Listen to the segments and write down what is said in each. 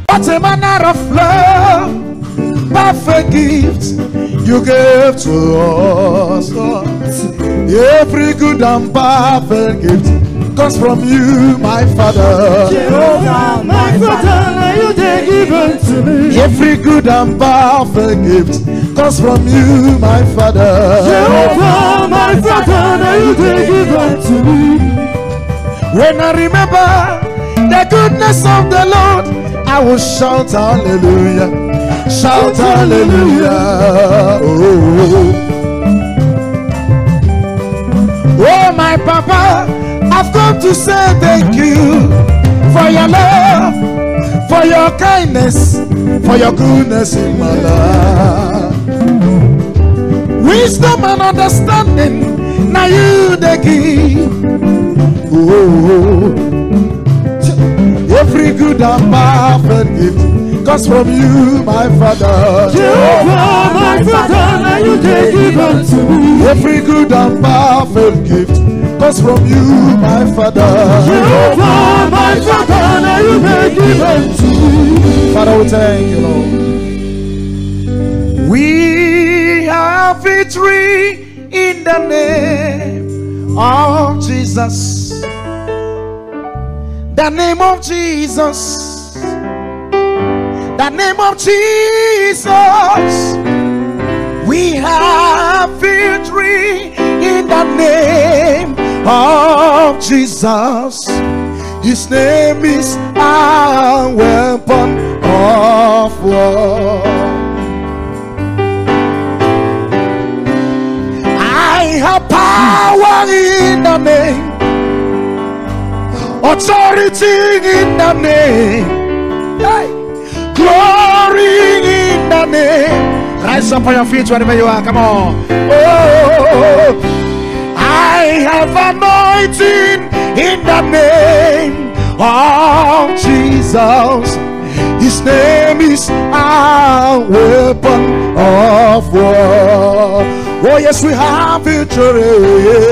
What a manner of love, perfect gift you gave to us. Every good and perfect gift comes from you, my Father. Jehovah, my Father, you take given to me. Every good and perfect gift comes from you, my Father. Jehovah, my Father, you take given to me. When I remember the goodness of the Lord, I will shout hallelujah, shout hallelujah. Oh my Papa, I've come to say thank you for your love, for your kindness, for your goodness in my life. Wisdom and understanding, now you the give. Oh, every good and perfect gift comes from you, my Father. Jehovah, my Father, now you take given to me. Every good and perfect gift comes from you, my Father. Jehovah, my Father, now you take given to me. Father, we thank you, Lord. We have victory in the name of Jesus. The name of Jesus. The name of Jesus. We have victory in the name of Jesus. His name is our weapon of war. I have power in the name, authority in the name, glory in the name. Rise up on your feet wherever you are. Come on. Oh, I have anointing in the name of Jesus. His name is our weapon of war. Oh yes, we have victory.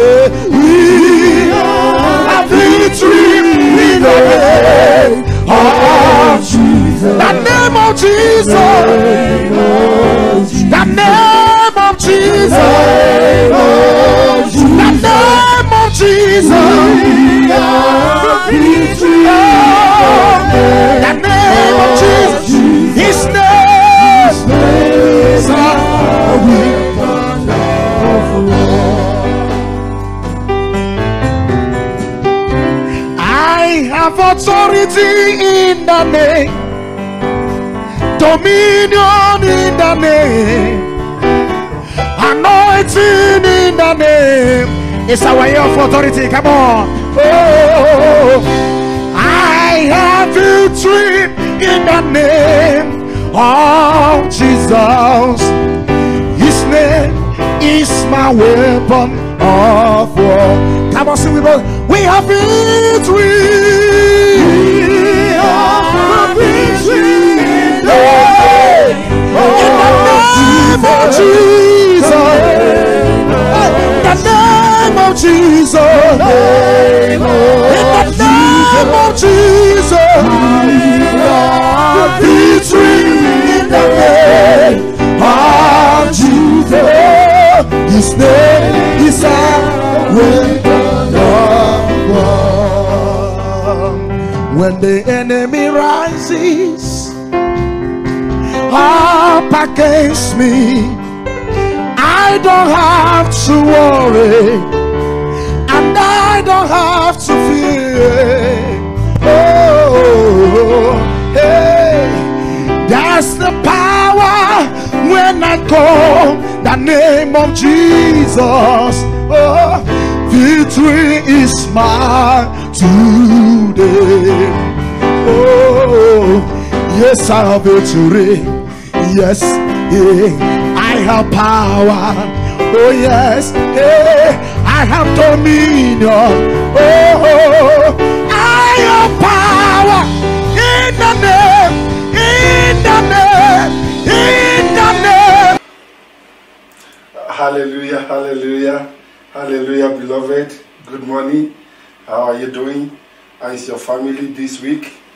We have victory in the name of Jesus. The name of Jesus. The name of Jesus. The name of Jesus. The name of Jesus. His name is our weapon of war. I have authority in the name, dominion in the name, anointing in the name. It's our way of authority. Come on. Oh, I have victory in the name of Jesus. His name is my weapon of war. Come on, sing with us. We have victory. We have victory in the name of Jesus. The name of Jesus. In the name of Jesus. We have victory in the name of Jesus. His name is our weapon of war. When the enemy rises up against me, I don't have to worry, and I don't have to fear. Oh, hey, that's the power when I call the name of Jesus. Oh, victory is mine today. Oh, yes, I have victory. Yes, I have power. Oh yes, I have dominion. Oh, I have power in the name, in the name, in the name. Hallelujah, hallelujah, hallelujah, beloved. Good morning. How are you doing? How is your family this week?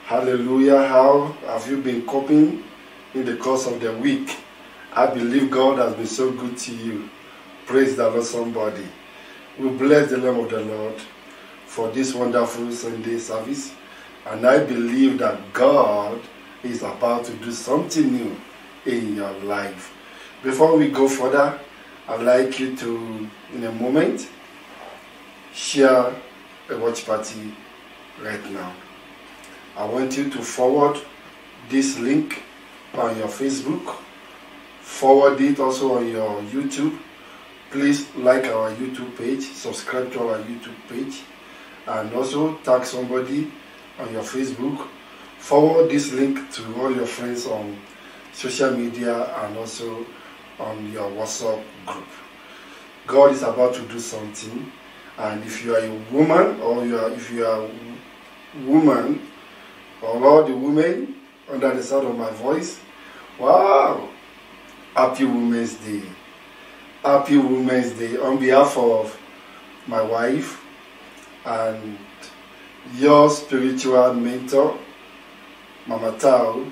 Hallelujah. How have you been coping in the course of the week? I believe God has been so good to you. Praise the Lord, somebody. We bless the name of the Lord for this wonderful Sunday service. And I believe that God is about to do something new in your life. Before we go further, I'd like you to, in a moment, share a watch party right now. I want you to forward this link on your Facebook. Forward it also on your YouTube. Please like our YouTube page, subscribe to our YouTube page, and also tag somebody on your Facebook. Forward this link to all your friends on social media and also on your WhatsApp group. God is about to do something, and if you are a woman or if you are a woman or all the women under the sound of my voice, wow, happy Women's Day. Happy Women's Day on behalf of my wife and your spiritual mentor, Mama Tao.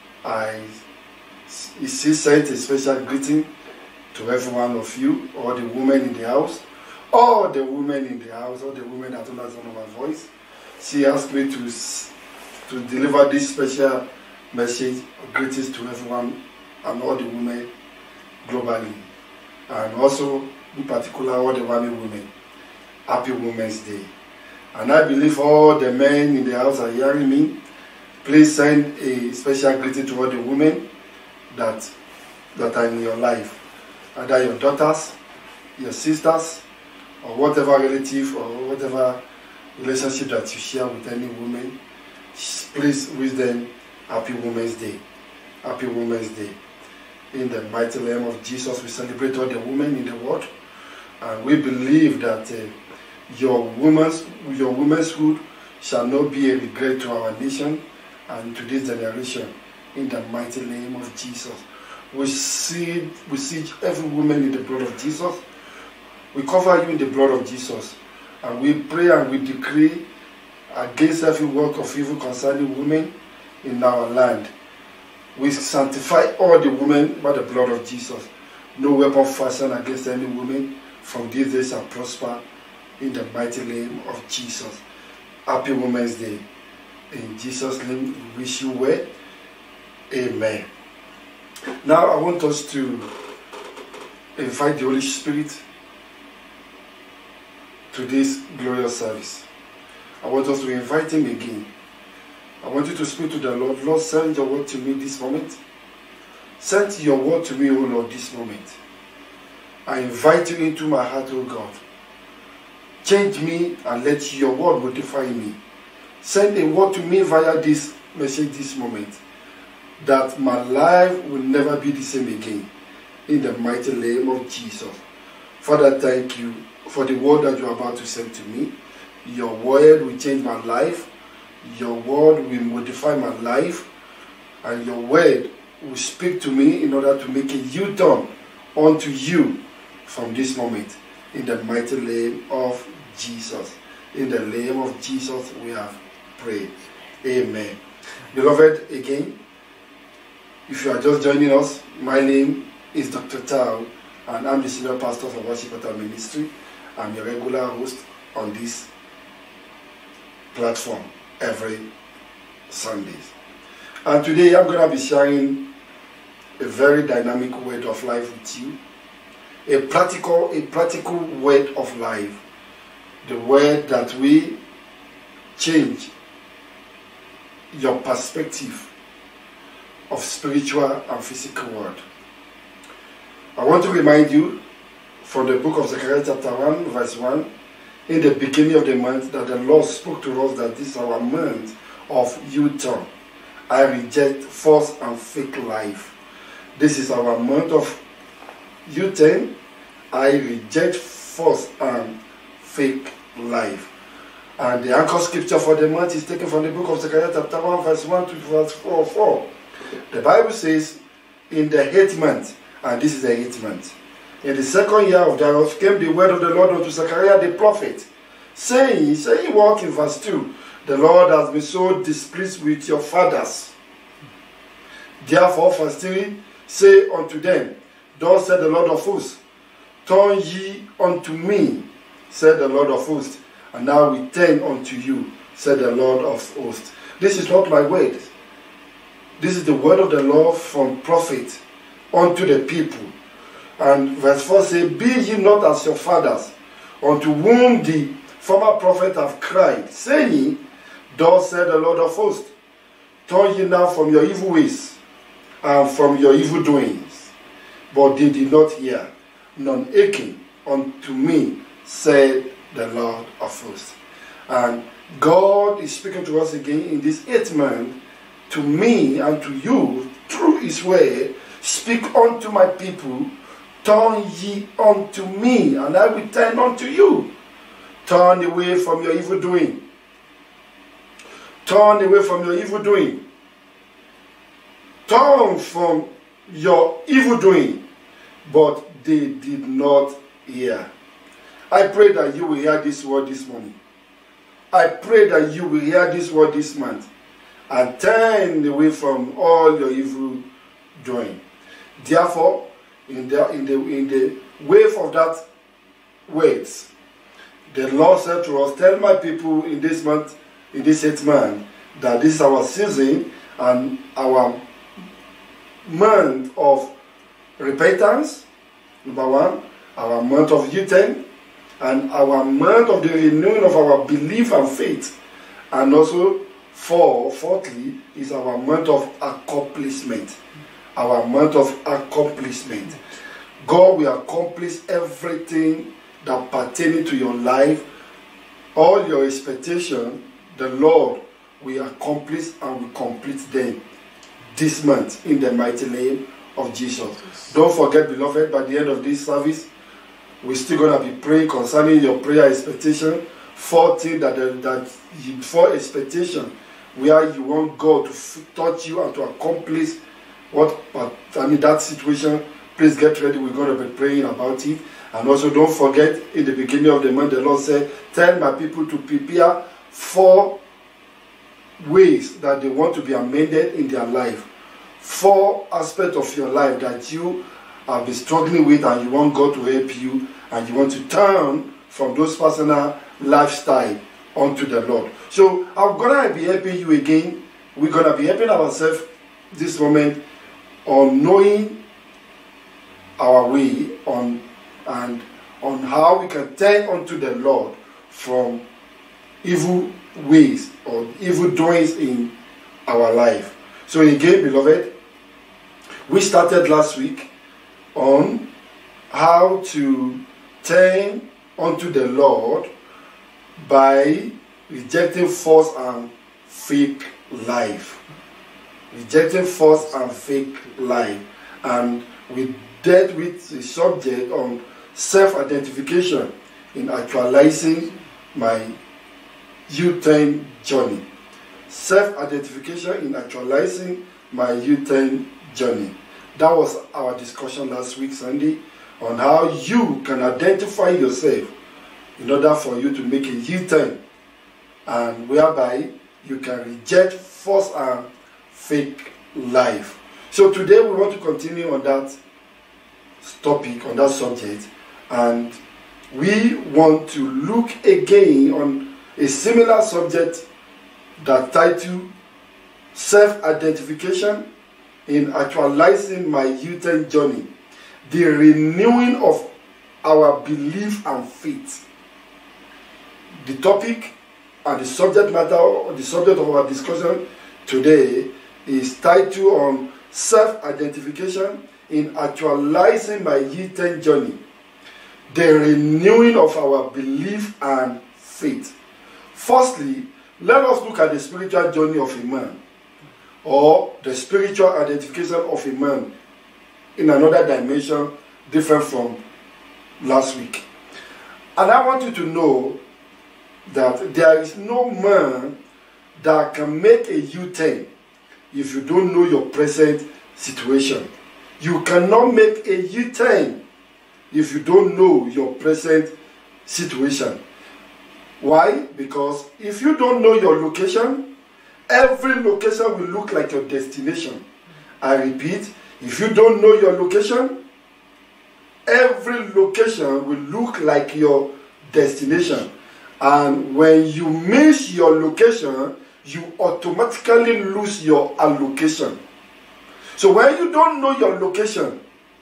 She sent a special greeting to every one of you, all the women in the house, all the women in the house, all the women that under the sound of my voice. She asked me to deliver this special message of greetings to everyone and all the women globally, and also in particular all the Wami women. Happy Women's Day. And I believe all the men in the house are hearing me. Please send a special greeting to all the women that are in your life, either your daughters, your sisters, or whatever relative or whatever relationship that you share with any woman. Please wish them Happy Women's Day. Happy Women's Day. In the mighty name of Jesus, we celebrate all the women in the world, and we believe that your womanhood shall not be a regret to our nation and to this generation. In the mighty name of Jesus, we siege every woman in the blood of Jesus. We cover you in the blood of Jesus, and we pray and we decree against every work of evil concerning women in our land. We sanctify all the women by the blood of Jesus. No weapon fashioned against any woman from these days shall prosper, in the mighty name of Jesus. Happy Women's Day. In Jesus' name, we wish you well. Amen. Now I want us to invite the Holy Spirit to this glorious service. I want us to invite him again. I want you to speak to the Lord. Lord, send your word to me this moment. Send your word to me, O Lord, this moment. I invite you into my heart, O God. Change me and let your word modify me. Send a word to me via this message this moment, that my life will never be the same again. In the mighty name of Jesus. Father, thank you for the word that you are about to send to me. Your word will change my life. Your word will modify my life, and your word will speak to me in order to make a U-turn unto you from this moment. In the mighty name of Jesus. In the name of Jesus we have prayed. Amen. Beloved, again, if you are just joining us, my name is Dr. Tao, and I'm the senior pastor for Worship Altar Ministry. I'm your regular host on this platform every Sundays. And today I'm going to be sharing a very dynamic word of life with you. A practical word of life. The word that will change your perspective of spiritual and physical world. I want to remind you from the book of Zechariah chapter 1 verse 1, in the beginning of the month, that the Lord spoke to us that this is our month of U-turn. I reject false and fake life. This is our month of U-turn. I reject false and fake life. And the anchor scripture for the month is taken from the book of Zechariah chapter 1 verse 1 to verse 4. The Bible says, in the 8th month, and this is the 8th month, in the 2nd year of Darius came the word of the Lord unto Zechariah the prophet, saying what in verse 2, the Lord has been so displeased with your fathers. Therefore, verse 3, say unto them, thus said the Lord of hosts, turn ye unto me, said the Lord of hosts, and now we turn unto you, said the Lord of hosts. This is not my word. This is the word of the Lord from prophet unto the people. And verse 4 says, be ye not as your fathers, unto whom the former prophet have cried, saying, thus said the Lord of hosts, turn ye now from your evil ways, and from your evil doings. But they did not hear, none hearken unto me, said the Lord of hosts. And God is speaking to us again in this 8th month, to me and to you, through his word. Speak unto my people, turn ye unto me, and I will turn unto you. Turn away from your evil doing. Turn away from your evil doing. Turn from your evil doing. But they did not hear. I pray that you will hear this word this morning. I pray that you will hear this word this month and turn away from all your evil doing. Therefore, in the wave of that words, the Lord said to us, tell my people in this month, in this 8th month, that this is our season and our month of repentance, number 1, our month of U-turn, and our month of the renewing of our belief and faith. And also, fourthly, is our month of accomplishment. Our month of accomplishment. God will accomplish everything that pertaining to your life. All your expectation, the Lord will accomplish and will complete them this month in the mighty name of Jesus. Don't forget, beloved, by the end of this service, we're still going to be praying concerning your prayer expectation. 4 things for expectation, where you want God to touch you and to accomplish that situation. Please get ready. We're going to be praying about it. And also don't forget, in the beginning of the month, the Lord said, tell my people to prepare 4 ways that they want to be amended in their life. 4 aspects of your life that you have been struggling with and you want God to help you, and you want to turn from those personal lifestyle unto the Lord. So I'm going to be helping you again. We're going to be helping ourselves this moment on knowing our way and on how we can turn unto the Lord from evil ways or evil doings in our life. So again, beloved, we started last week on how to turn unto the Lord by rejecting false and fake life. Rejecting false and fake life. And we dealt with the subject on self-identification in actualizing my U-turn journey. Self-identification in actualizing my U-turn journey. That was our discussion last week, Sunday, on how you can identify yourself in order for you to make a U-turn, and whereby you can reject false and fake life. So today we want to continue on that topic, on that subject, and we want to look again on a similar subject that titled Self-Identification in Actualizing My U-turn Journey, the renewing of our belief and faith. The topic and the subject matter, or the subject of our discussion today is titled on Self-Identification in Actualizing My U-turn Journey, the renewing of our belief and faith. Firstly, let us look at the spiritual journey of a man, or the spiritual identification of a man in another dimension different from last week. And I want you to know that there is no man that can make a U-turn if you don't know your present situation. You cannot make a U-turn if you don't know your present situation. Why? Because if you don't know your location, every location will look like your destination. I repeat, if you don't know your location, every location will look like your destination. And when you miss your location, you automatically lose your allocation. So when you don't know your location,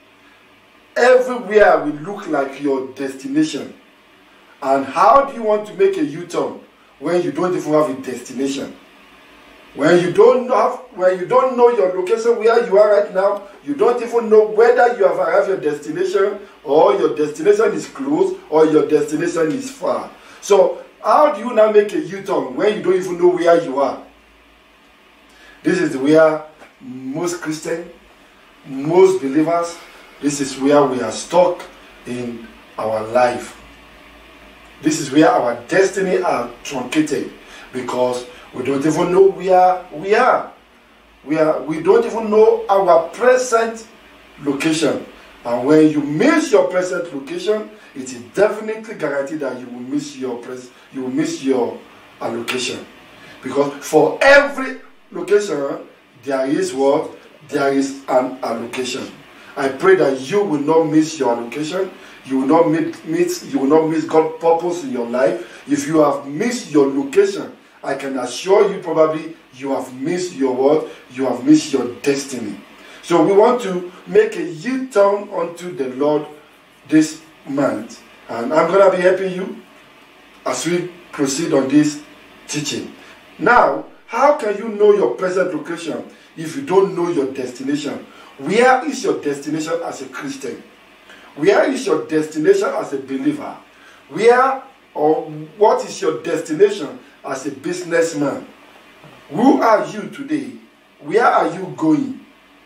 everywhere will look like your destination. And how do you want to make a U-turn when you don't even have a destination? When you don't know your location where you are right now, you don't even know whether you have arrived your destination, or your destination is close, or your destination is far. So how do you now make a U-turn when you don't even know where you are? This is where most Christians, most believers, this is where we are stuck in our life. This is where our destiny are truncated, because we don't even know where we are. We don't even know our present location. And when you miss your present location, it is definitely guaranteed that you will miss your allocation. Because for every location, there is what? There is an allocation. I pray that you will not miss your allocation. You will not miss God's purpose in your life. If you have missed your location, I can assure you probably you have missed your word, you have missed your destiny. So we want to make a U-turn unto the Lord this month. And I'm going to be helping you as we proceed on this teaching. Now, how can you know your present location if you don't know your destination? Where is your destination as a Christian? Where is your destination as a believer? Where or what is your destination as a businessman? Who are you today? Where are you going?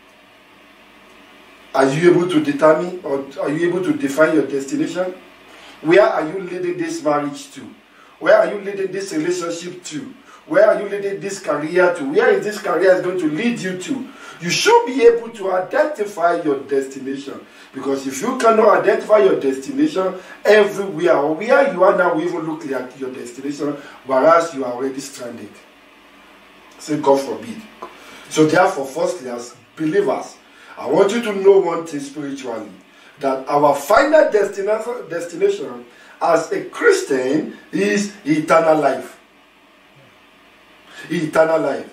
Are you able to determine, or are you able to define your destination? Where are you leading this marriage to? Where are you leading this relationship to? Where are you leading this career to? Where is this career going to lead you to? You should be able to identify your destination. Because if you cannot identify your destination, everywhere or where you are now will even look like your destination, whereas you are already stranded. Say God forbid. So therefore, firstly, as believers, I want you to know one thing spiritually, that our final destination as a Christian is eternal life. Eternal life.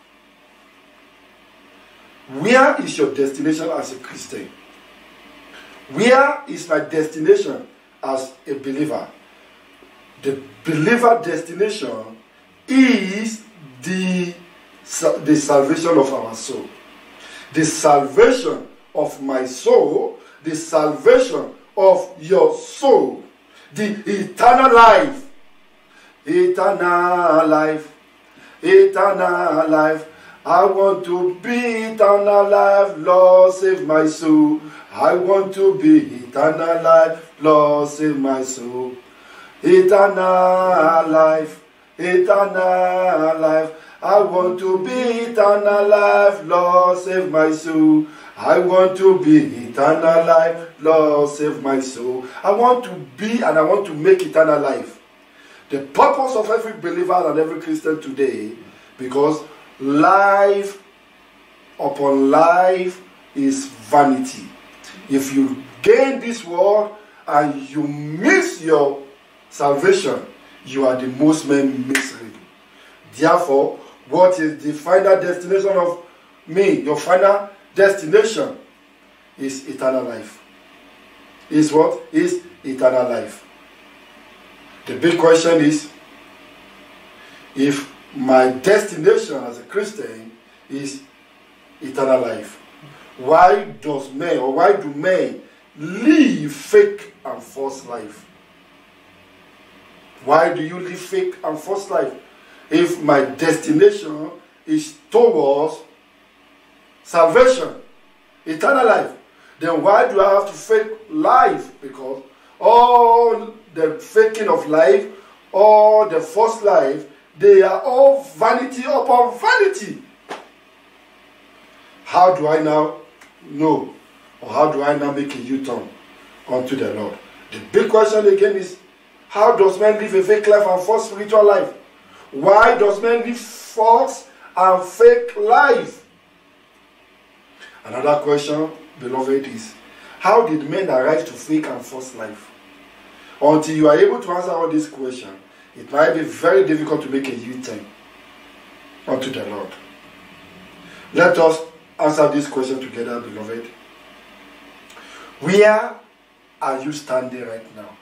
Where is your destination as a Christian? Where is my destination as a believer? The believer destination is the salvation of our soul. The salvation of my soul, the salvation of your soul, the eternal life. Eternal life. Eternal life. I want to be eternal life, Lord, save my soul. I want to be eternal life, Lord, save my soul. Eternal life, eternal life. I want to be eternal life, Lord, save my soul. I want to be eternal life, Lord, save my soul. I want to be and I want to make eternal life. The purpose of every believer and every Christian today, because life upon life is vanity. If you gain this world and you miss your salvation, you are the most men miserable. Therefore, what is the final destination of me? Your final destination is eternal life. Is what? Is eternal life. The big question is, if my destination as a Christian is eternal life, why do men live fake and false life? Why do you live fake and false life? If my destination is towards salvation, eternal life, then why do I have to fake life? Because all the faking of life, all the false life, they are all vanity upon vanity. How do I now know, or how do I now make a U-turn unto the Lord? The big question again is, How does man live a fake life and false spiritual life? Why does man live false and fake life? Another question, beloved, is how did men arrive to fake and false life? Until you are able to answer all these questions, it might be very difficult to make a U-turn unto the Lord. Let us answer this question together, beloved. Where are you standing right now?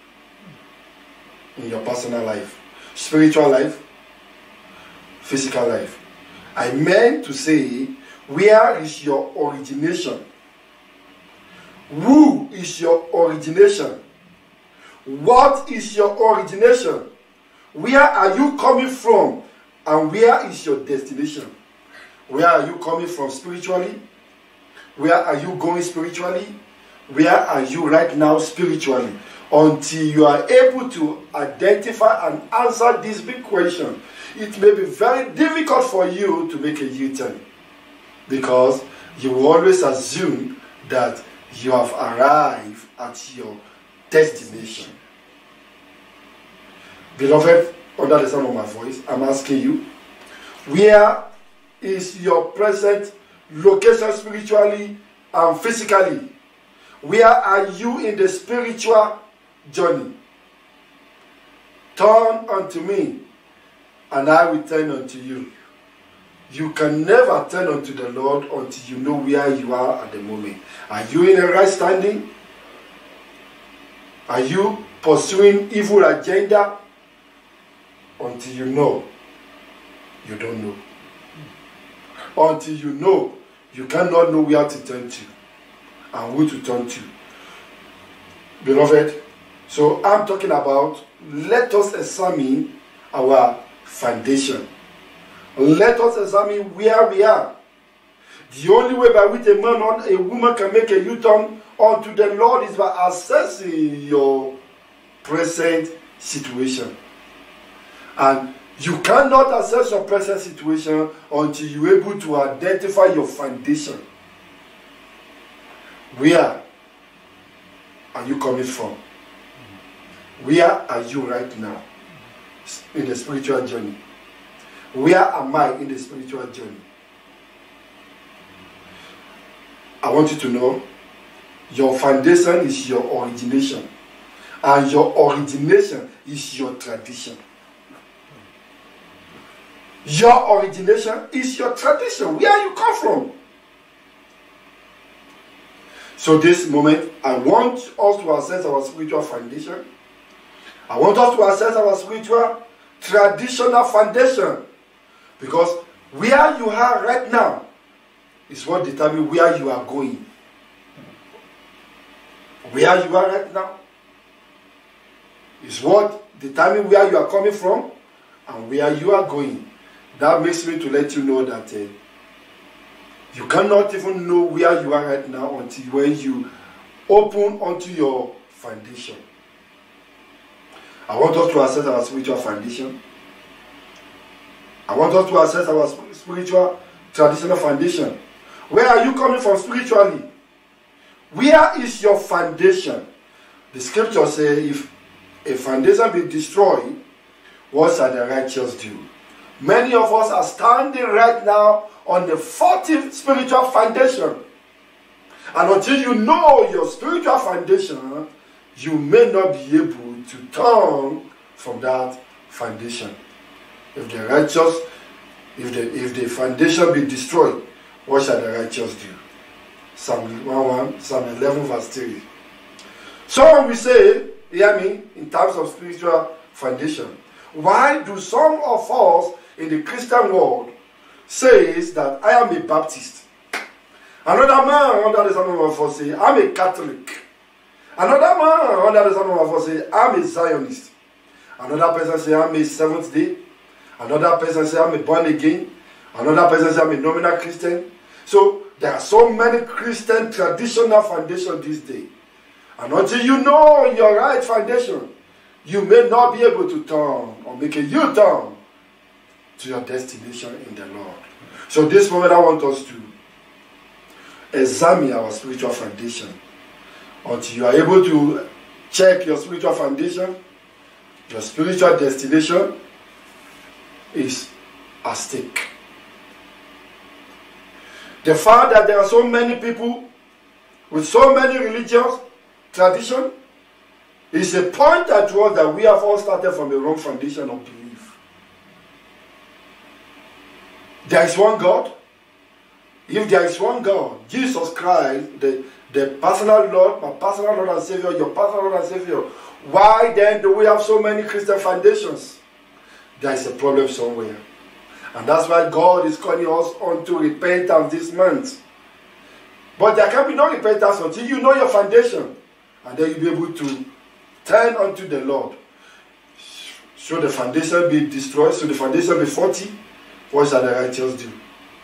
In your personal life, spiritual life, physical life. I meant to say, where is your origination? Who is your origination? What is your origination? Where are you coming from? And where is your destination? Where are you coming from spiritually? Where are you going spiritually? Where are you right now spiritually? Until you are able to identify and answer this big question, it may be very difficult for you to make a U-turn, because you will always assume that you have arrived at your destination. Beloved, under the sound of my voice, I'm asking you, where is your present location spiritually and physically? Where are you in the spiritual journey? Turn unto me, and I will turn unto you. You can never turn unto the Lord until you know where you are at the moment. Are you in a right standing? Are you pursuing evil agenda? Until you know, you don't know. Until you know, you cannot know where to turn to and who to turn to. Beloved, so I'm talking about, let us examine our foundation. Let us examine where we are. The only way by which a man or a woman can make a U-turn unto the Lord is by assessing your present situation. And you cannot assess your present situation until you're able to identify your foundation. Where are you coming from? Where are you right now in the spiritual journey? Where am I in the spiritual journey? I want you to know your foundation is your origination, and your origination is your tradition. Your origination is your tradition, where you come from. So this moment, I want us to assess our spiritual foundation. I want us to assess our spiritual traditional foundation. Because where you are right now is what determines where you are going. Where you are right now is what determines where you are coming from and where you are going. That makes me to let you know that you cannot even know where you are right now until when you open onto your foundation. I want us to assess our spiritual foundation. I want us to assess our spiritual traditional foundation. Where are you coming from spiritually? Where is your foundation? The scripture says, if a foundation be destroyed, what shall the righteous do? Many of us are standing right now on the faulty spiritual foundation. And until you know your spiritual foundation, you may not be able to turn from that foundation. If the righteous, if the foundation be destroyed, what shall the righteous do? Psalm 1:1, Psalm 11 verse 3. So when we say, hear me, in terms of spiritual foundation, why do some of us in the Christian world says that I am a Baptist? Another man under the sound of my voice say, I'm a Catholic. Another man under the sound of my voice say, I'm a Zionist. Another person say, I'm a Seventh Day. Another person say, I'm a born again. Another person say, I'm a nominal Christian. So there are so many Christian traditional foundations this day. And until you know your right foundation, you may not be able to turn or make a U-turn to your destination in the Lord. So this moment I want us to examine our spiritual foundation. Until you are able to check your spiritual foundation, Your spiritual destination is at stake. The fact that there are so many people with so many religious traditions is a pointer to us that we have all started from a wrong foundation of belief. There is one God. If there is one God, Jesus Christ, the personal Lord, my personal Lord and Savior, your personal Lord and Savior, why then do we have so many Christian foundations? There is a problem somewhere. And that's why God is calling us unto repentance this month. But there can be no repentance until you know your foundation. And then you'll be able to turn unto the Lord. Should the foundation be destroyed? Should the foundation be faulty? What shall the righteous do?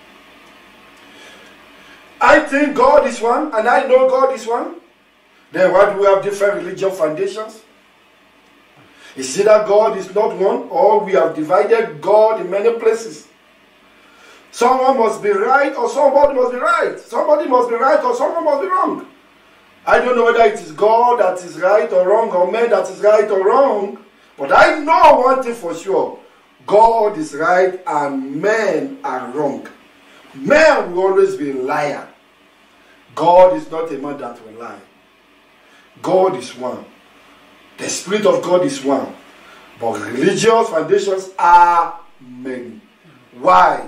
I think God is one, and I know God is one. Then why do we have different religious foundations? It's either God is not one, or we have divided God in many places. Someone must be right, or somebody must be right. Somebody must be right, or someone must be wrong. I don't know whether it is God that is right or wrong, or man that is right or wrong. But I know one thing for sure. God is right, and men are wrong. Men will always be liar. God is not a man that will lie. God is one. The Spirit of God is one. But religious foundations are many. Why?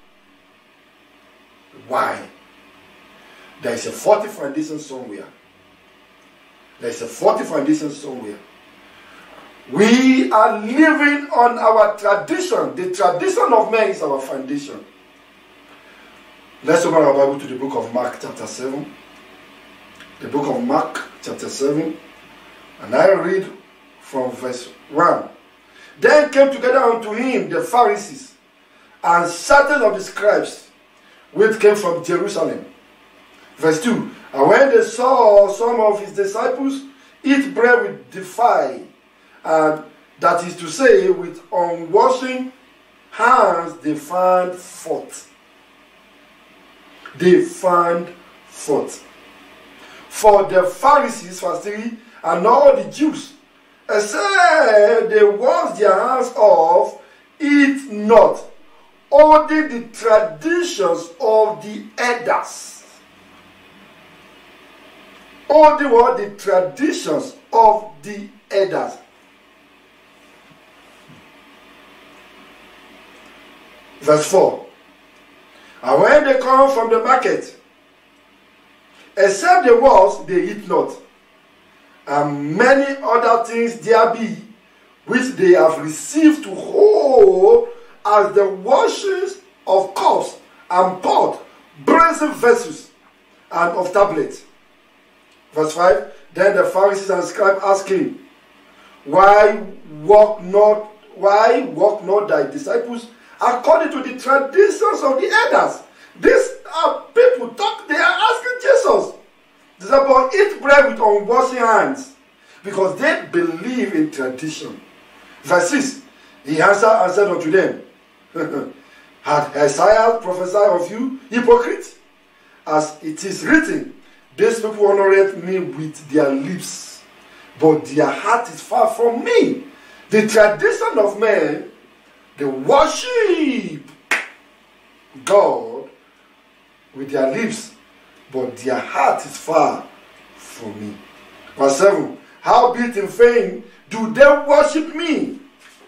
Why? There is a faulty foundation somewhere. There is a faulty foundation somewhere. We are living on our tradition. The tradition of men is our foundation. Let's open our Bible to the book of Mark chapter 7. The book of Mark chapter 7. And I read from verse 1. Then came together unto him the Pharisees and certain of the scribes which came from Jerusalem. Verse 2. And when they saw some of his disciples eat bread with defile, and that is to say, with unwashing hands, they found fault. They found fault. For the Pharisees, verse 3, and all the Jews, except they wash their hands off, eat not, holding the traditions of the elders. Holding what? The traditions of the elders. Verse 4. And when they come from the market, except the wash, they eat not. And many other things there be, which they have received to hold as the washings of cups and pot, brazen vessels, and of tablets. Verse 5. Then the Pharisees and scribes asked him, Why walk not thy disciples according to the traditions of the elders? These are people they are asking Jesus. They say, but eat bread with unwashed hands, because they believe in tradition. Verse 6. He answered and said unto them, Had Isaiah prophesied of you, hypocrites? As it is written, these people honored me with their lips, but their heart is far from me. The tradition of men, they worship God with their lips, but their heart is far from me. Verse 7. Howbeit in vain do they worship me?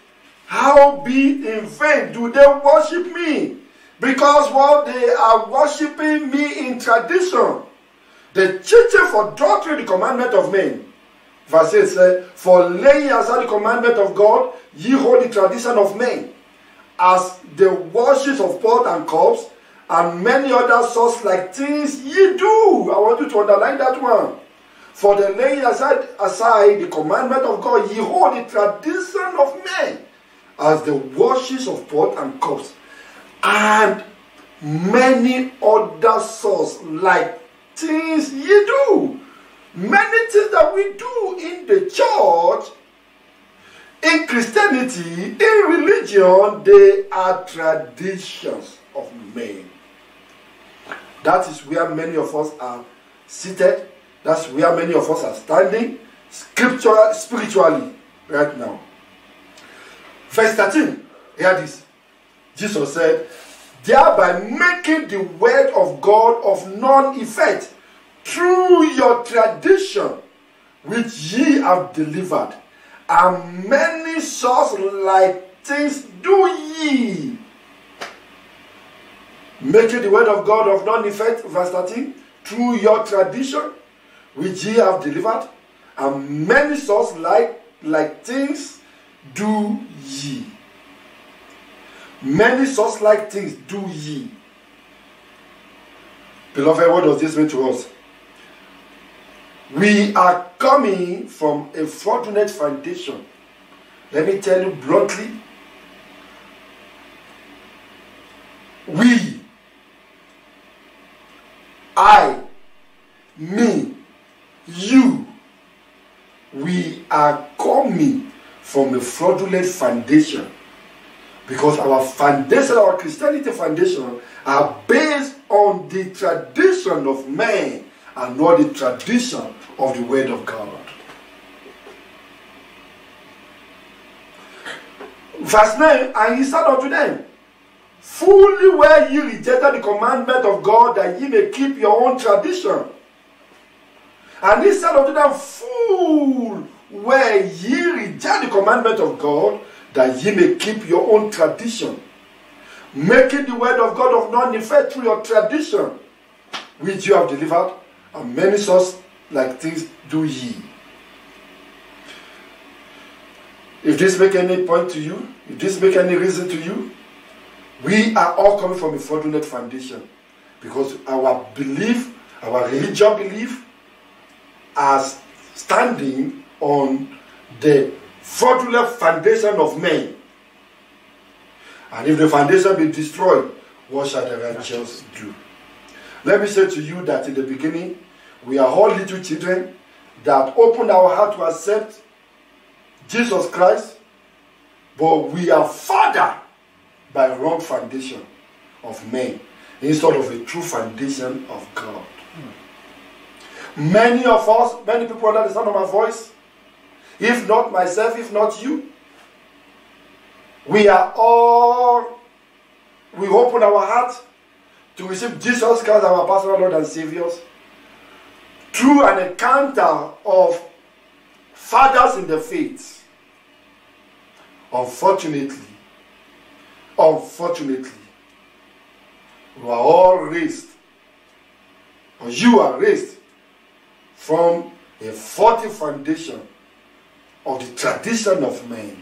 Howbeit in vain do they worship me? Because what they are worshiping me in tradition. The teaching for doctrine, the commandment of men. Verse 8 says, For laying aside the commandment of God, ye hold the tradition of men, as the washings of pot and cups, and many other such like things ye do. I want you to underline that one. For the laying aside the commandment of God, ye hold the tradition of men, as the washings of pot and cups, and many other such like things ye do. Many things that we do in the church, in Christianity, in religion, they are traditions of men. That is where many of us are seated. That's where many of us are standing spiritually right now. Verse 13. Hear this. Jesus said, thereby making the word of God of none effect through your tradition which ye have delivered, and many such like things do ye. Making the word of God of none effect, verse 13, through your tradition which ye have delivered, and many such like things do ye. Many such like things do ye. Beloved, what does this mean to us? We are coming from a fraudulent foundation. Let me tell you bluntly, we, I, me, you, we are coming from a fraudulent foundation, because our foundation, our Christianity foundation, are based on the tradition of man and not the tradition of the word of God. Verse 9, and he said unto them, fully well ye rejected the commandment of God, that ye may keep your own tradition. And he said unto them, fool, where ye reject the commandment of God, that ye may keep your own tradition, making the word of God of none effect through your tradition, which you have delivered, and many such like things do ye. If this make any point to you, if this make any reason to you, we are all coming from a fraudulent foundation, because our belief, our religion belief, are standing on the fraudulent foundation of men. And if the foundation be destroyed, what shall the righteous do? Let me say to you that in the beginning, we are all little children that opened our heart to accept Jesus Christ, but we are fathered by wrong foundation of men instead of a true foundation of God. Many of us, many people under the sound of my voice, if not myself, if not you, we are all, we open our heart to receive Jesus Christ, our personal Lord and Savior, through an encounter of fathers in the faith. Unfortunately, we are all raised, or you are raised from a faulty foundation of the tradition of men,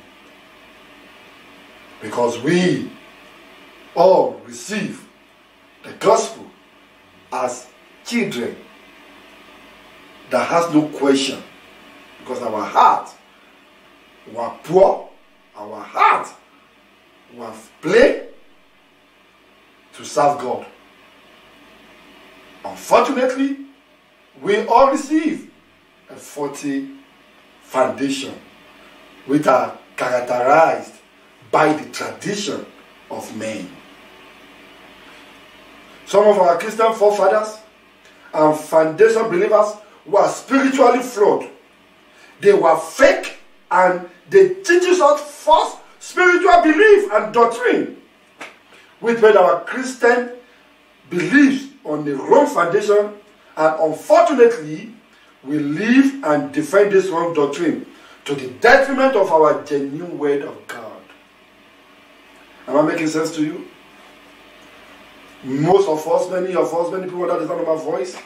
because we all receive the gospel as children that has no question, because our heart were poor, our heart was plain to serve God. Unfortunately, we all receive a faulty foundation, which are characterized by the tradition of men. Some of our Christian forefathers and foundation believers were spiritually flawed. They were fake, and they teach us false spiritual belief and doctrine, which made our Christian beliefs on the wrong foundation, and unfortunately, we live and defend this wrong doctrine to the detriment of our genuine word of God. Am I making sense to you? Most of us, many people that is under my voice,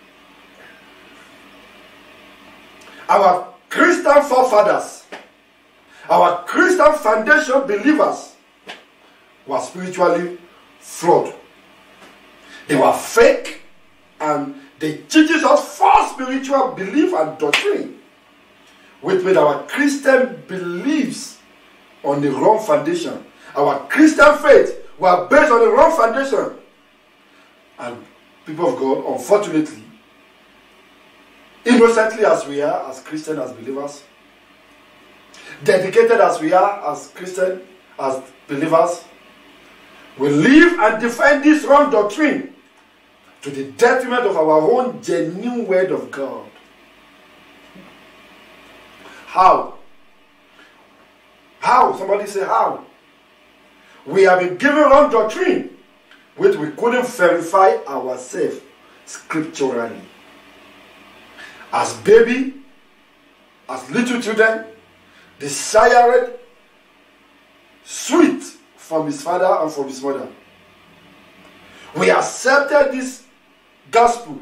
our Christian forefathers, our Christian foundation believers were spiritually flawed. They were fake, and they teach us false spiritual belief and doctrine, which made our Christian beliefs on the wrong foundation. Our Christian faith were based on the wrong foundation. And people of God, unfortunately, innocently as we are as Christians, as believers, dedicated as we are as Christians, as believers, we live and defend this wrong doctrine to the detriment of our own genuine word of God. How? How? Somebody say how? We have been given wrong doctrine, which we couldn't verify ourselves scripturally. As baby, as little children, desired sweet from his father and from his mother. We accepted this gospel,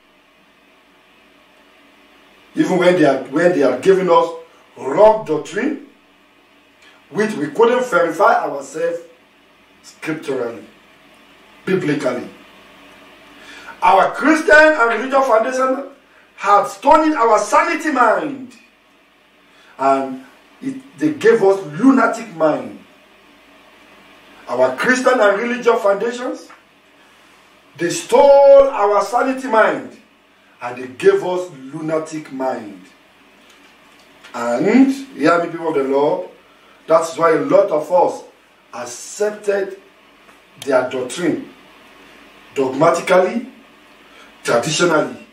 even when they are giving us wrong doctrine, which we couldn't verify ourselves scripturally, biblically. Our Christian and religious foundation had stolen our sanity mind, and they gave us lunatic mind. Our Christian and religious foundations, they stole our sanity mind, and they gave us lunatic mind. And hear me, people of the Lord, that's why a lot of us accepted their doctrine dogmatically, traditionally.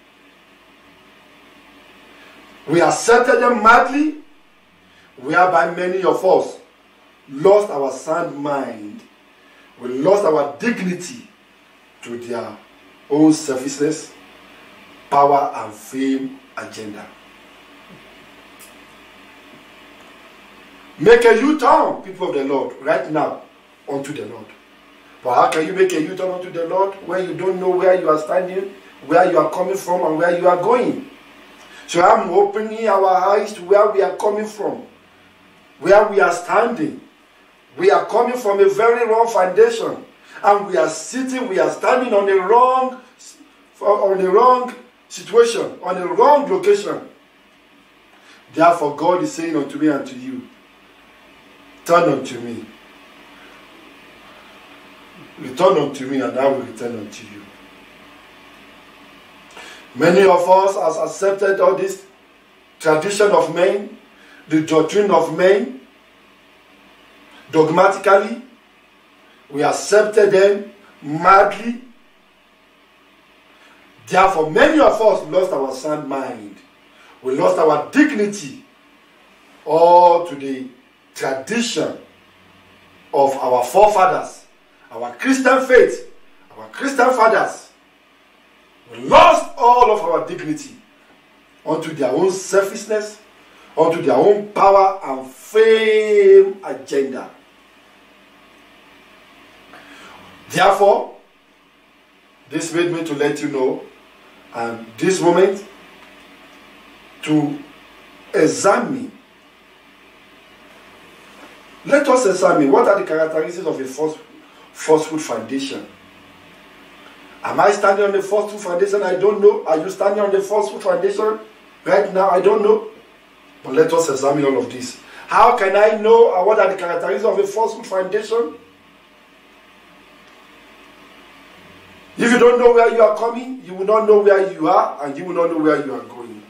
We accepted them madly, whereby many of us lost our sound mind. We lost our dignity to their own selfishness, power, and fame agenda. Make a U-turn, people of the Lord, right now, unto the Lord. But how can you make a U-turn unto the Lord when you don't know where you are standing, where you are coming from, and where you are going? So I'm opening our eyes to where we are coming from, where we are standing. We are coming from a very wrong foundation, and we are standing on a wrong situation, on a wrong location. Therefore, God is saying unto me and to you, turn unto me. Return unto me, and I will return unto you. Many of us have accepted all this tradition of men, the doctrine of men, dogmatically. We accepted them madly. Therefore, many of us lost our sound mind. We lost our dignity, all to the tradition of our forefathers, our Christian faith, our Christian fathers. We lost all of our dignity unto their own selfishness, unto their own power and fame agenda. Therefore, this made me to let you know, and this moment, to examine. Let us examine what are the characteristics of a falsehood foundation. Am I standing on the falsehood foundation? I don't know. Are you standing on the falsehood foundation right now? I don't know. But let us examine all of this. How can I know what are the characteristics of a falsehood foundation? If you don't know where you are coming, you will not know where you are, and you will not know where you are going.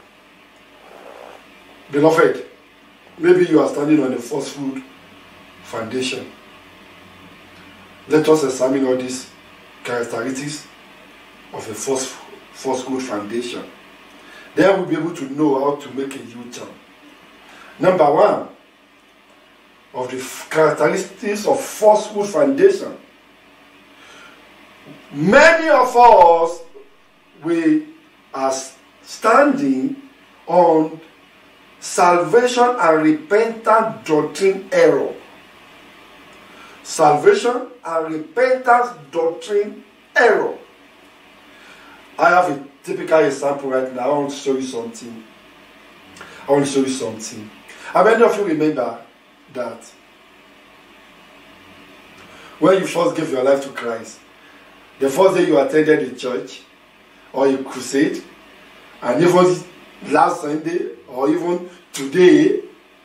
Beloved, maybe you are standing on a falsehood foundation. Let us examine all these characteristics of a falsehood foundation. Then we'll be able to know how to make a U-turn. Number one of the characteristics of falsehood foundation. Many of us, we are standing on salvation and repentance doctrine error. Salvation and repentance doctrine error. I have a typical example right now. I want to show you something. How many of you remember that when you first gave your life to Christ, the first day you attended a church or a crusade, and even last Sunday or even today,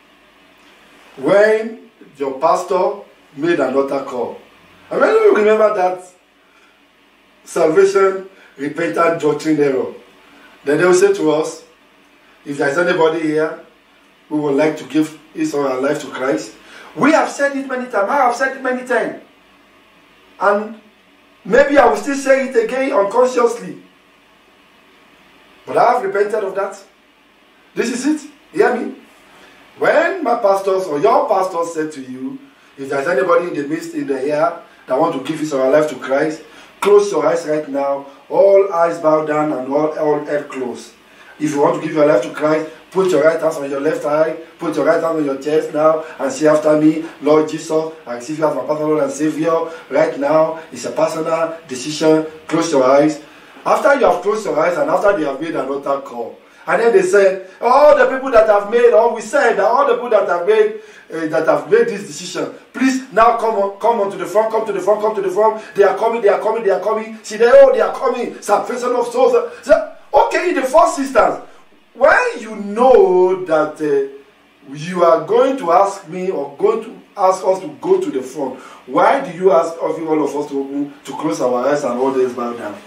when your pastor made an altar call? How many of you remember that salvation, repentance doctrine error? Then they will say to us, if there is anybody here who would like to give his or her life to Christ, we have said it many times. I have said it many times. And maybe I will still say it again unconsciously. But I have repented of that. This is it. Hear me? When my pastors or your pastors said to you, if there's anybody in the midst, in the air, that want to give his or her life to Christ, close your eyes right now. All eyes bow down and all head closed. If you want to give your life to Christ, put your right hands on your left eye, put your right hand on your chest now, and say after me, Lord Jesus, I receive you as my personal Lord and Savior. Right now, it's a personal decision. Close your eyes. After you have closed your eyes and after they have made an altar call, and then they said, all the people that have made, or we said that all the people that have made this decision, please now come on to the front, come to the front, come to the front. They are coming, they are coming, they are coming. See, they are coming. Salvation of souls. Okay, in the first instance, when you know that you are going to ask me or going to ask us to go to the front, why do you ask all of us to close our eyes and all this bow down?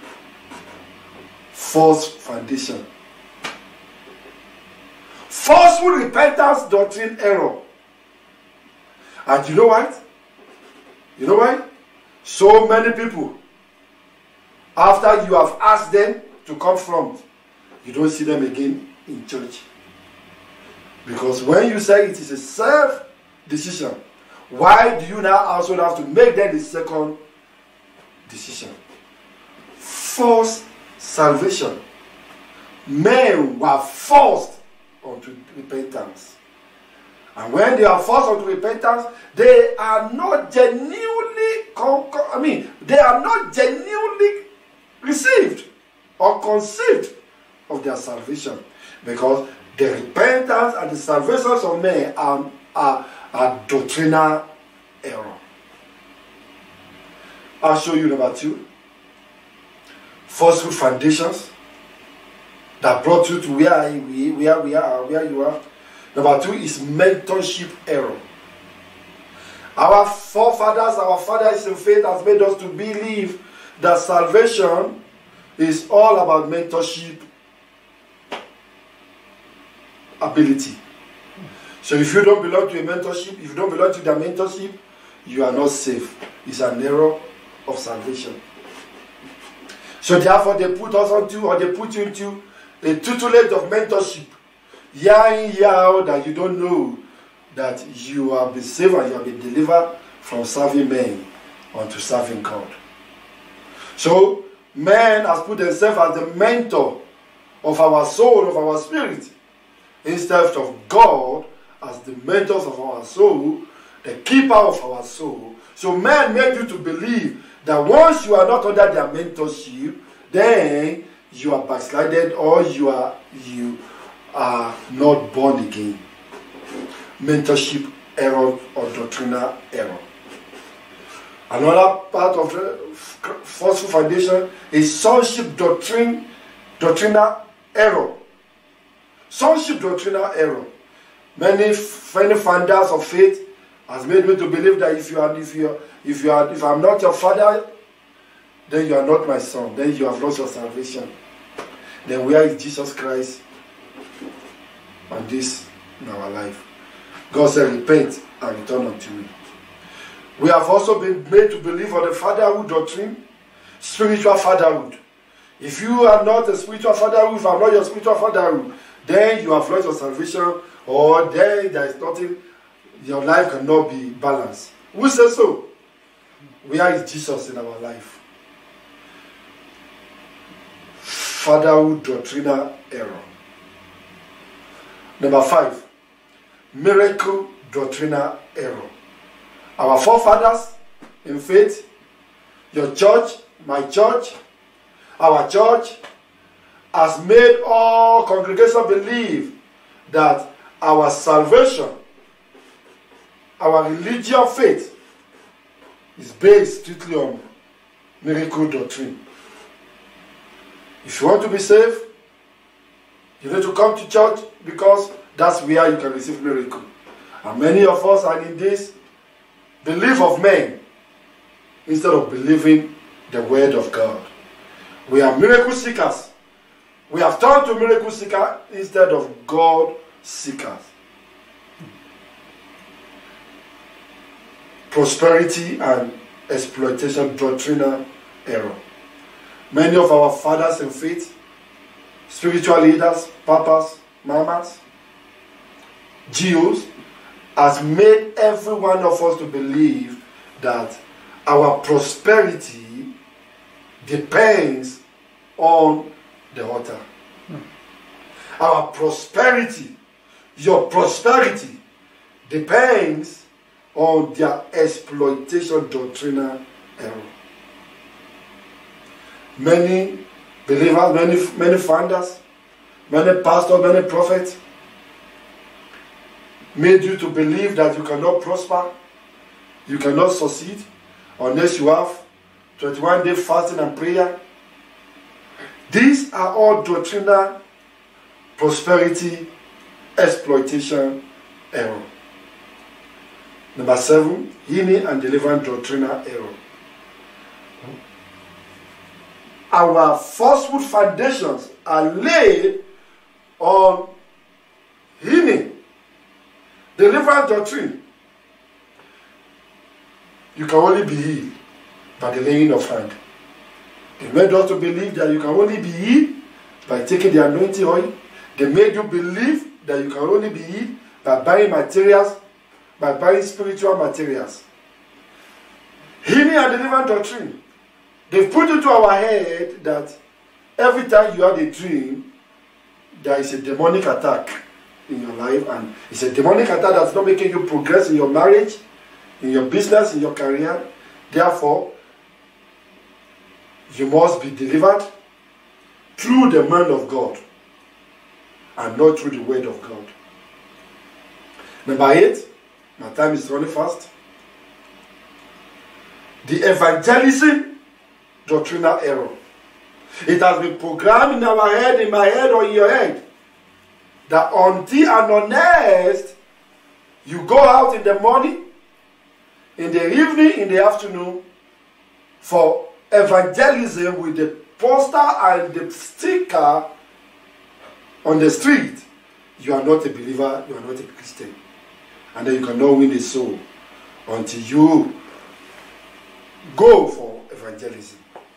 False foundation. Falsehood, repentance, doctrine, error. And you know what? You know why? So many people, after you have asked them to come front, you don't see them again in church. Because when you say it is a self-decision, why do you now also have to make them the second decision? False salvation. Men were forced unto repentance. And when they are forced unto repentance, they are not genuinely they are not genuinely received or conceived of their salvation, because the repentance and the salvations of men are doctrinal error. I'll show you number 2. Falsehood foundations that brought you to where you are. Number 2 is mentorship error. Our forefathers, our fathers in faith has made us to believe that salvation is all about mentorship ability. So if you don't belong to a mentorship, if you don't belong to their mentorship, you are not safe. It's an error of salvation. So therefore they put us onto, or they put you into a tutelage of mentorship. Year in, year out, that you don't know that you have been saved and you have been delivered from serving men unto serving God. So man has put himself as the mentor of our soul, of our spirit, instead of God as the mentors of our soul, the keeper of our soul. So man made you to believe that once you are not under their mentorship, then you are backslided, or you are not born again. Mentorship error or doctrinal error. Another part of the false foundation is sonship doctrinal error. Sonship doctrinal error. Many founders of faith has made me to believe that if I'm not your father, then you are not my son. Then you have lost your salvation. Then where is Jesus Christ on this in our life? God said, repent and return unto me. We have also been made to believe on the fatherhood doctrine, spiritual fatherhood. If you are not a spiritual fatherhood, if I'm not your spiritual fatherhood, then you have lost your salvation, or then there is nothing, your life cannot be balanced. Who says so? Where is Jesus in our life? Fatherhood doctrinal error. Number 5, miracle doctrinal error. Our forefathers in faith, your church, my church, our church has made all congregation believe that our salvation, our religious faith, is based strictly on miracle doctrine. If you want to be saved, you need to come to church, because that's where you can receive miracle. And many of us are in this belief of men instead of believing the word of God. We are miracle seekers. We have turned to miracle seekers instead of God seekers. Prosperity and exploitation doctrinal error. Many of our fathers in faith, spiritual leaders, papas, mamas, Jews, has made every one of us to believe that our prosperity depends on the altar. Our prosperity, your prosperity, depends on their exploitation doctrinal error. Many believers, many founders, many pastors, many prophets made you to believe that you cannot prosper, you cannot succeed unless you have 21-day fasting and prayer. These are all doctrinal prosperity exploitation error. Number 7, healing and deliverance doctrinal error. Our falsehood foundations are laid on healing, deliverance doctrine. You can only be healed by the laying of hand. They made us to believe that you can only be healed by taking the anointing oil. They made you believe that you can only be healed by buying materials, by buying spiritual materials. Healing and deliverance doctrine. They've put into our head that every time you have a dream, there is a demonic attack in your life, and it's a demonic attack that's not making you progress in your marriage, in your business, in your career. Therefore, you must be delivered through the man of God and not through the word of God. Number 8, my time is running fast. The evangelism doctrinal error. It has been programmed in our head, in my head, or in your head, that until and unless you go out in the morning, in the evening, in the afternoon, for evangelism with the poster and the sticker on the street, you are not a believer, you are not a Christian. And then you cannot win a soul until you go for evangelism.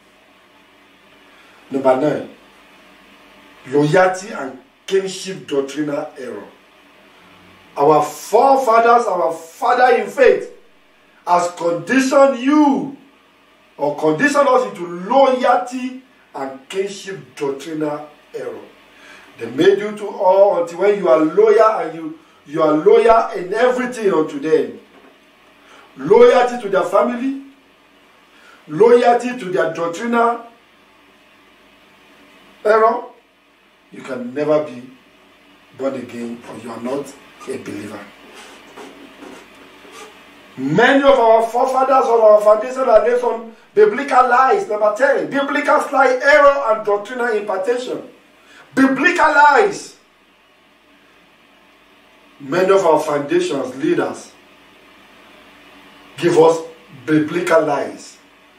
Number 9, loyalty and kinship doctrinal error. Our forefathers, our father in faith, has conditioned you or conditioned us into loyalty and kinship doctrinal error. They made you to all until when you are loyal, and you are loyal in everything unto them. Loyalty to their family, loyalty to their doctrinal error. You can never be born again, or you are not a believer. Many of our forefathers of our foundation are based on biblical lies. Number 10, biblical lie, error, and doctrinal impartation. Biblical lies. Many of our foundations, leaders, give us biblical lies.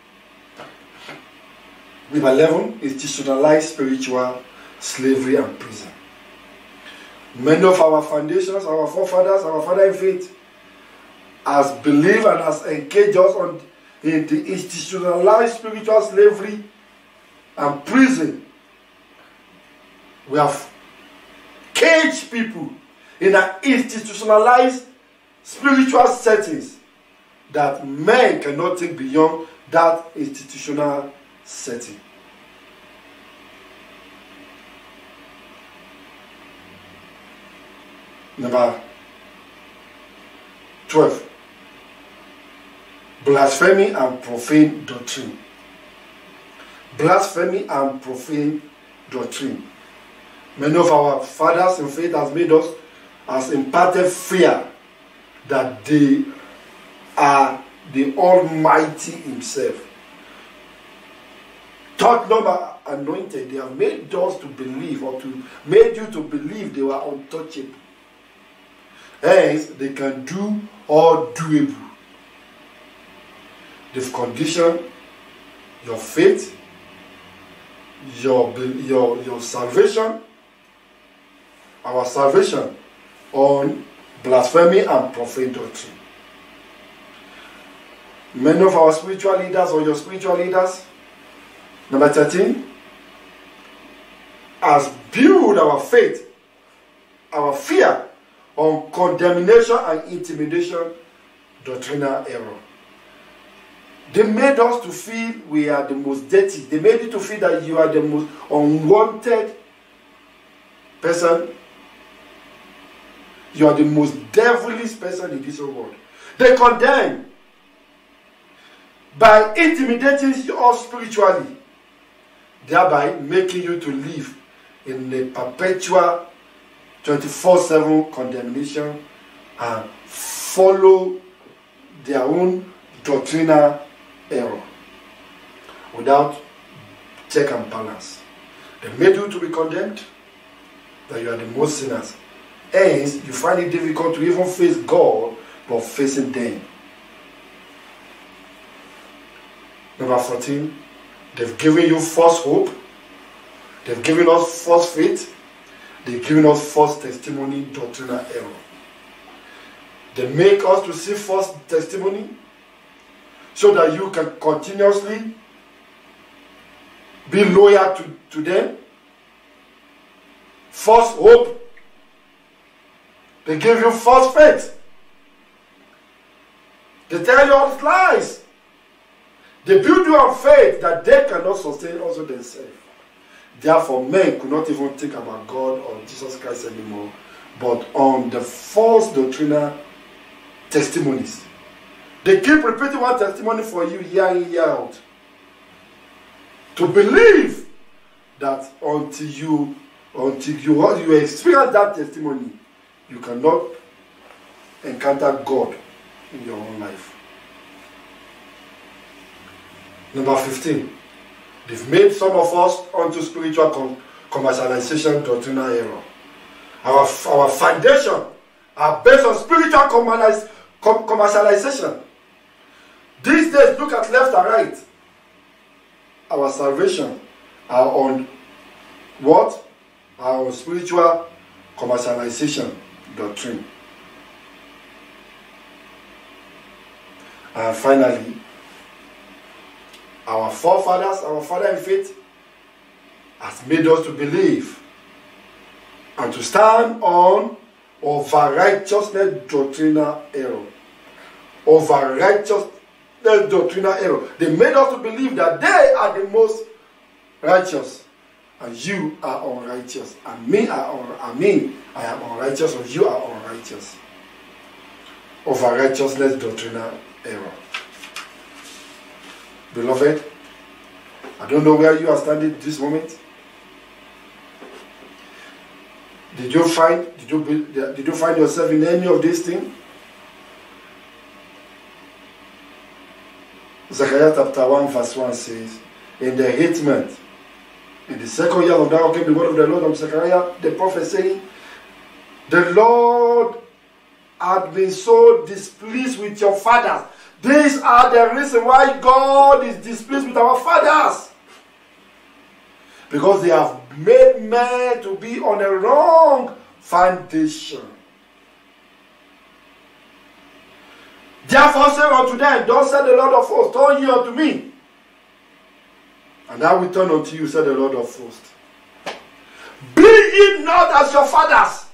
Number 11, institutionalized spiritual slavery and prison. Many of our foundations, our forefathers, our father in faith, has believed and has engaged us in the institutionalized spiritual slavery and prison. We have caged people in an institutionalized spiritual settings that men cannot take beyond that institutional setting. Number 12, blasphemy and profane doctrine. Blasphemy and profane doctrine. Many of our fathers in faith has imparted fear that they are the Almighty Himself. Thought number anointed, they have made us to believe, or made you to believe they were untouchable. Hence, they can do all doable. They've conditioned your faith, your salvation, our salvation, on blasphemy and profane doctrine. Many of our spiritual leaders, or your spiritual leaders, number 13, has built our faith, our fear, on condemnation and intimidation doctrinal error. They made us to feel we are the most dirty. They made you to feel that you are the most unwanted person. You are the most devilish person in this whole world. They condemn by intimidating you spiritually, thereby making you to live in a perpetual 24/7 condemnation and follow their own doctrinal error without check and balance. They made you to be condemned, that you are the most sinners. Hence, you find it difficult to even face God, but facing them. Number 14, they've given you false hope. They've given us false faith. They've given us false testimony, doctrinal error. They make us to see false testimony so that you can continuously be loyal to them. False hope. They give you false faith. They tell you all lies. They build you on faith that they cannot sustain also themselves. Therefore, men could not even think about God or Jesus Christ anymore, but on the false doctrinal testimonies. They keep repeating one testimony for you year in, year out. To believe that until you experience that testimony, you cannot encounter God in your own life. Number 15. They've made some of us onto spiritual commercialization doctrinal error. Our foundation are based on spiritual commercialization. These days, look at left and right. Our salvation are on what? Our spiritual commercialization doctrine. And finally, our forefathers, our father in faith, has made us to believe and to stand on over righteousness doctrinal error. Over righteousness doctrinal error. They made us to believe that they are the most righteous, and you are unrighteous, and I am unrighteous, and you are unrighteous. Over righteousness doctrinal error. Beloved, I don't know where you are standing at this moment. Did you find yourself in any of these things? Zechariah chapter 1 verse 1 says, in the 8th month, in the 2nd year of that came the word of the Lord of Zechariah, the prophet, saying, the Lord had been so displeased with your fathers. These are the reason why God is displeased with our fathers. Because they have made men to be on a wrong foundation. Therefore say unto them, thus said the Lord of hosts, turn ye unto me, and I will turn unto you, said the Lord of hosts. Be ye not as your fathers.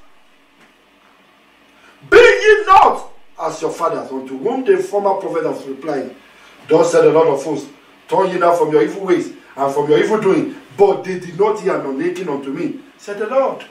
Be ye not as your fathers, unto whom the former prophet has replied, thus said the Lord of hosts, turn ye now from your evil ways and from your evil doing. But they did not hear nor hearken unto me, said the Lord.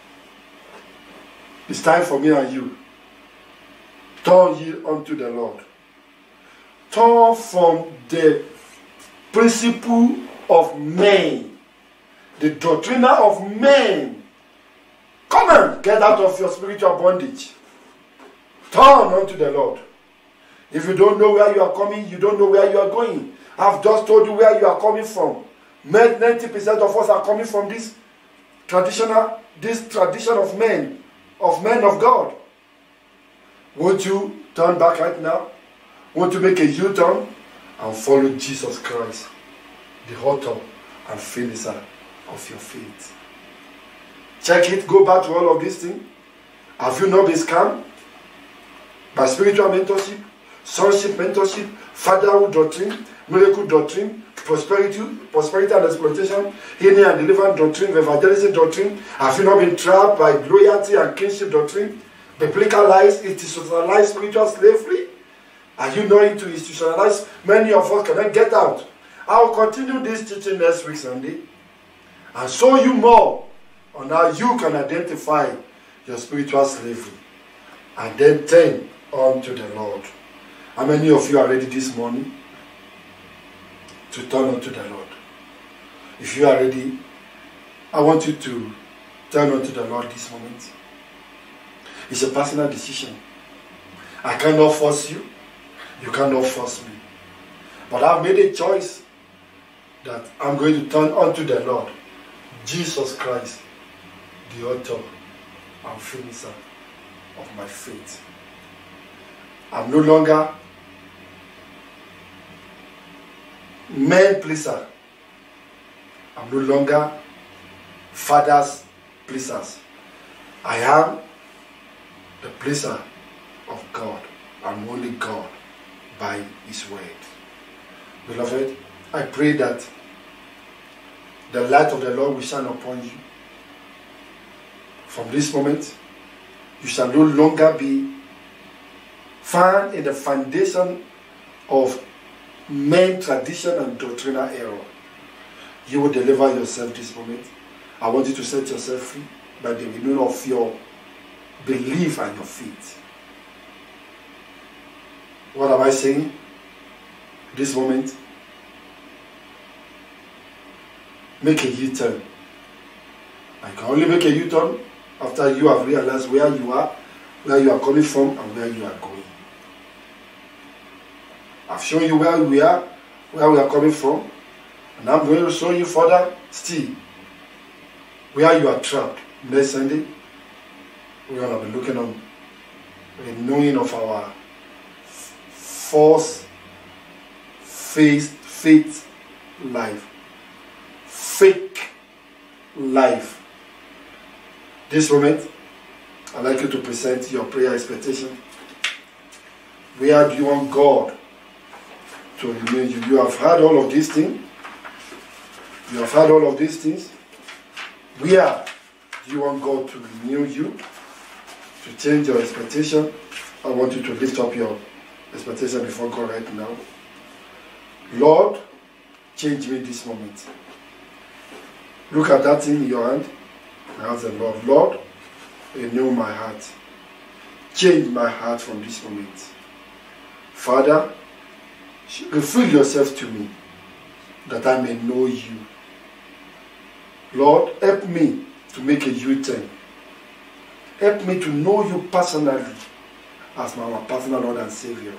It's time for me and you. Turn ye unto the Lord. Turn from the principle of men, the doctrine of men. Come on, get out of your spiritual bondage. Turn unto the Lord. If you don't know where you are coming, you don't know where you are going. I've just told you where you are coming from. 90% of us are coming from this tradition of men of God. Won't you turn back right now? Won't you make a U-turn and follow Jesus Christ, the author and finisher of your faith? Check it, go back to all of these things. Have you not been scammed by spiritual mentorship, sonship mentorship, fatherhood doctrine, miracle doctrine, prosperity and exploitation, healing and deliverance doctrine, evangelism doctrine? Have you not been trapped by loyalty and kinship doctrine? Biblical lies, institutionalized spiritual slavery. Are you knowing to institutionalize? Many of us cannot get out. I will continue this teaching next week Sunday and show you more on how you can identify your spiritual slavery and then turn on to the Lord. How many of you are ready this morning to turn on to the Lord? If you are ready, I want you to turn on to the Lord this moment. It's a personal decision. I cannot force you. You cannot force me. But I've made a choice that I'm going to turn on to the Lord. Jesus Christ, the author and finisher of my faith. I'm no longer man pleaser. I'm no longer father's pleasers. I am the pleaser of God. I'm only God by His word. Beloved, I pray that the light of the Lord will shine upon you. From this moment, you shall no longer be found in the foundation of men, tradition, and doctrinal error. You will deliver yourself this moment. I want you to set yourself free by the renewal of your belief and your faith. What am I saying? This moment, make a U-turn. I can only make a U-turn after you have realized where you are coming from, and where you are going. I've shown you where we are coming from, and I'm going to show you further still where you are trapped. Next Sunday, we're going to be looking on renewing of our false faith life, fake life. This moment, I'd like you to present your prayer expectation. Where do you want God to remain you? You have heard all of these things. You have heard all of these things. Where do you want God to renew you? To change your expectation? I want you to lift up your expectation before God right now. Lord, change me this moment. Look at that thing in your hand and ask the Lord, Lord, renew my heart. Change my heart from this moment. Father, reveal yourself to me that I may know you. Lord, help me to make a U-turn. Help me to know you personally as my personal Lord and Savior.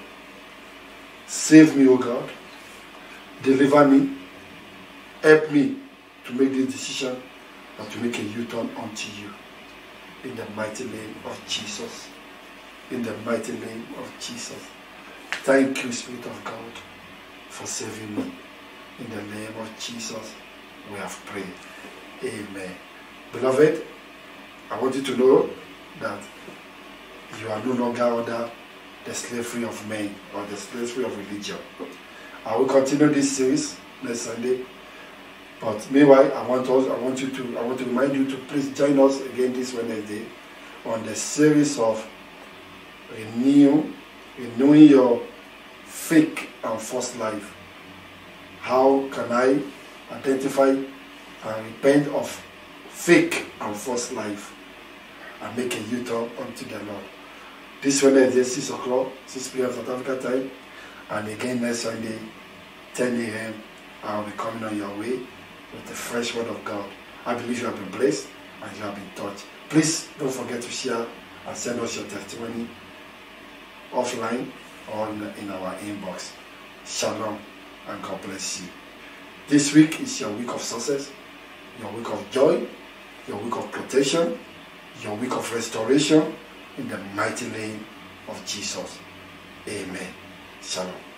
Save me, O God. Deliver me. Help me to make this decision and to make a U-turn unto you. In the mighty name of Jesus. In the mighty name of Jesus. Thank you, Spirit of God, for saving me. In the name of Jesus, we have prayed. Amen. Beloved, I want you to know that you are no longer under the slavery of men or the slavery of religion. I will continue this series next Sunday. But meanwhile, I want to remind you to please join us again this Wednesday on the series of renewing your fake and false life. How can I identify and repent of fake and false life and make a U-turn unto the Lord? This Wednesday, 6 o'clock, 6 p.m. South Africa time, and again next Sunday, 10 a.m. I will be coming on your way with the fresh word of God. I believe you have been blessed and you have been taught. Please don't forget to share and send us your testimony offline or in our inbox. Shalom and God bless you. This week is your week of success, your week of joy, your week of protection, your week of restoration in the mighty name of Jesus. Amen. Shalom.